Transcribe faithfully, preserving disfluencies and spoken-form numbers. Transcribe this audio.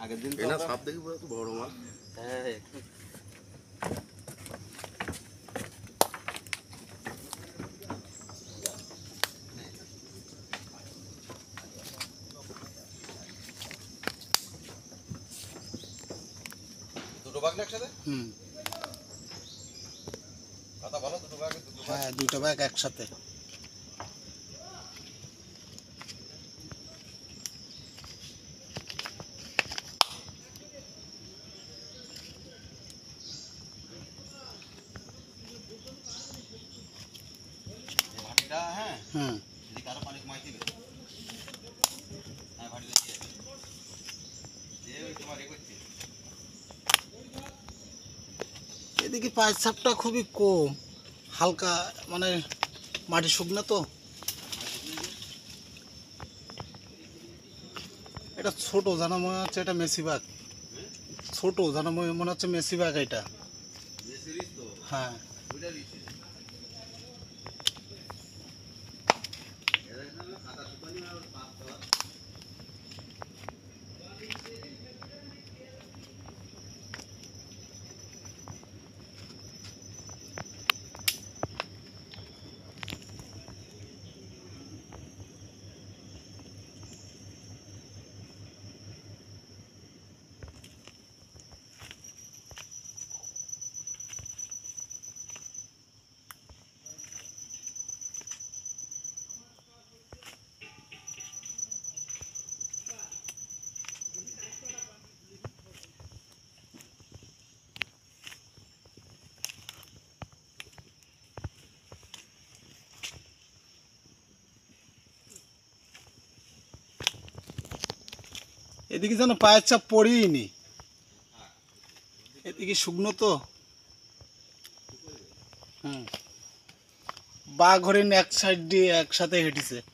আগের দিন এনা সাপ দেখি পুরো তো বড় মাছ। হ্যাঁ দুটো বাঘ না একসাথে? হুম কথা ভালো, দুটো বাঘ দুটো বাঘ। হ্যাঁ দুইটা ব্যাগ একসাথে। ভাটিটা হ্যাঁ হুম এদিকে আরো পানি কমাই দিবে। হ্যাঁ ভাটিটা দিয়ে দিয়ে ওই তোমার এ করছে। এদিকে পায়ের চাপটা খুবই কম, হালকা মানে মাটি শুকনো তো। এটা ছোট জানা মনে হচ্ছে, এটা মেসি বাঘ। ছোট জানা মনে হচ্ছে মেসি বাঘ এটা। বেশিরিস তো হ্যাঁ ওইটা দিচ্ছে। এরা এখানে কাদা শুকানি আর পাত দেওয়া। এদিকে যেন পায়ের চাপ পড়েই নি, এদিকে শুকনো তো। হুম বাঘ হরিণ এক সাইড দিয়ে একসাথে হেঁটেছে।